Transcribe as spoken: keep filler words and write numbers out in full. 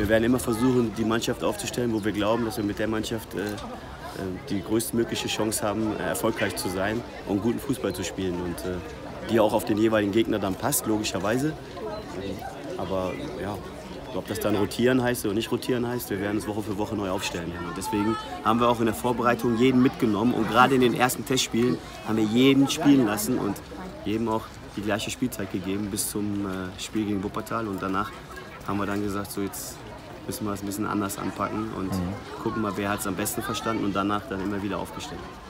wir werden immer versuchen, die Mannschaft aufzustellen, wo wir glauben, dass wir mit der Mannschaft äh, die größtmögliche Chance haben, erfolgreich zu sein und guten Fußball zu spielen. Und äh, die auch auf den jeweiligen Gegner dann passt, logischerweise. Aber ja, ob das dann rotieren heißt oder nicht rotieren heißt, wir werden es Woche für Woche neu aufstellen. Und deswegen haben wir auch in der Vorbereitung jeden mitgenommen. Und gerade in den ersten Testspielen haben wir jeden spielen lassen und jedem auch die gleiche Spielzeit gegeben bis zum äh, Spiel gegen Wuppertal. Und danach haben wir dann gesagt, so jetzt müssen wir es ein bisschen anders anpacken und mhm. gucken mal, wer hat es am besten verstanden und danach dann immer wieder aufgestellt.